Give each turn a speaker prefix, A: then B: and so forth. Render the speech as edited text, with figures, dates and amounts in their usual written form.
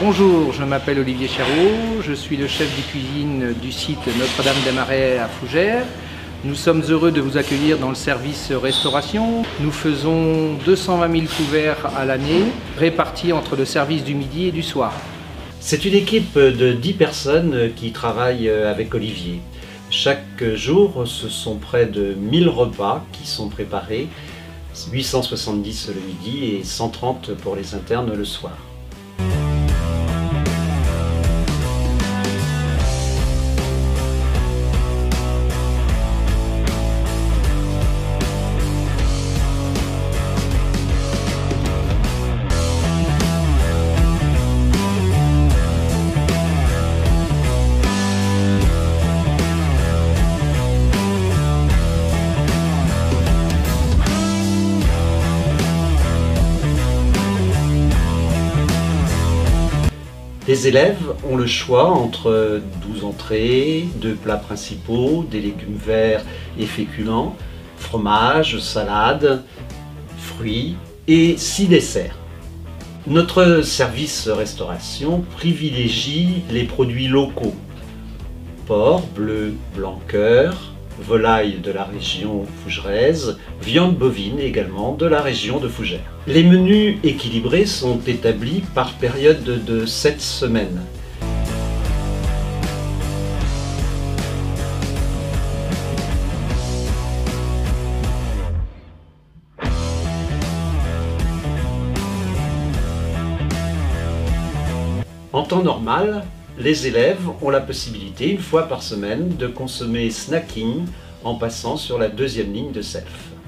A: Bonjour, je m'appelle Olivier Chéreau, je suis le chef de cuisine du site Notre-Dame-des-Marais à Fougères. Nous sommes heureux de vous accueillir dans le service restauration. Nous faisons 220 000 couverts à l'année, répartis entre le service du midi et du soir.
B: C'est une équipe de 10 personnes qui travaillent avec Olivier. Chaque jour, ce sont près de 1000 repas qui sont préparés, 870 le midi et 130 pour les internes le soir. Les élèves ont le choix entre 12 entrées, 2 plats principaux, des légumes verts et féculents, fromage, salade, fruits et 6 desserts. Notre service restauration privilégie les produits locaux: porc, bleu, blanc cœur, volaille de la région fougeraise, viande bovine également de la région de Fougères. Les menus équilibrés sont établis par période de 7 semaines. En temps normal, les élèves ont la possibilité, une fois par semaine, de consommer snacking en passant sur la deuxième ligne de self.